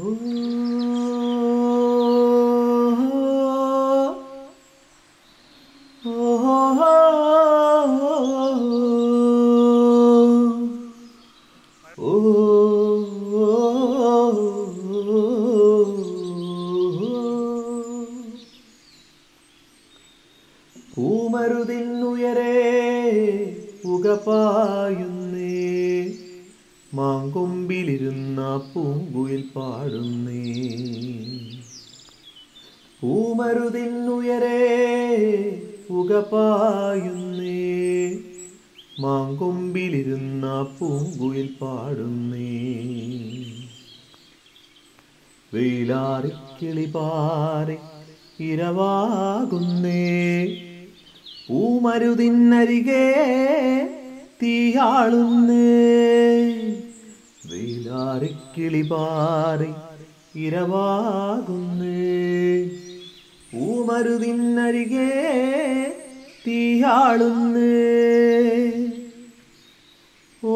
പൂമരുതിന്നുയരേ പുകപായുന്നേ, മാങ്കൊമ്പിലിരുന്ന പൂങ്കുയിൽ പാടുന്നേ. പൂമരുതിന്നുയരേ പുകപായുന്നേ, മാങ്കൊമ്പിലിരുന്ന പൂങ്കുയിൽ പാടുന്നേ. വെയിലാറിക്കിളിപാറി ഇരവാകുന്നേ, പൂമരുതിനരികെ തീയാളുന്നേ. വെയിലാറിക്കിളിപാറി ഇരവാകുന്നേ, പൂമരുതിനരികെ തീയാളുന്നേ. ഓ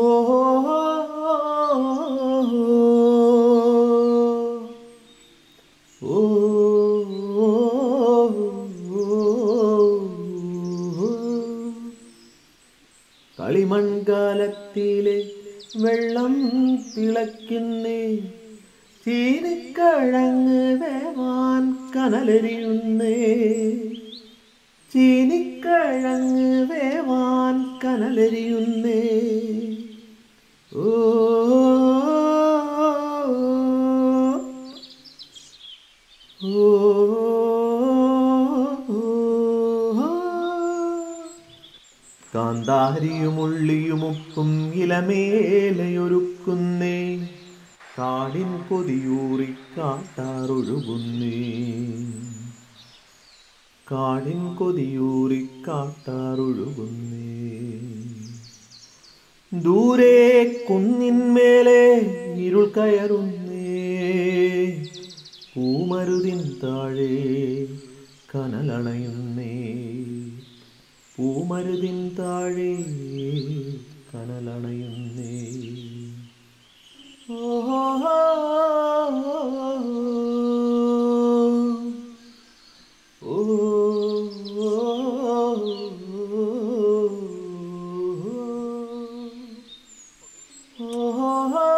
കളിമൺകാലത്തിലെ വെള്ളം തിളയ്ക്കുന്നേ, ചീനിക്കിഴങ്ങ് വേവാൻ കനലെരിയുന്നേ. ചീനിക്കിഴങ്ങ് വേവാൻ കനലെരിയുന്നേ. ഓ കാന്താരിയുമുള്ളിയുമൊക്കും ഇലമേലയൊരുക്കുന്നേ, കാടിൻ കൊതിയൂറി കാട്ടാറൊഴുകുന്നേ. കാടിൻ കൊതിയൂറി കാട്ടാറൊഴുകുന്നേ. ദൂരെ കുന്നിന്മേലെ ഇരുൾ കയറുന്നേ, പൂമരുതിൻ താഴെ കനലണയുന്നേ. പൂമരുതിൻ താഴെ കനലണയുന്നേ. ഓ ഓ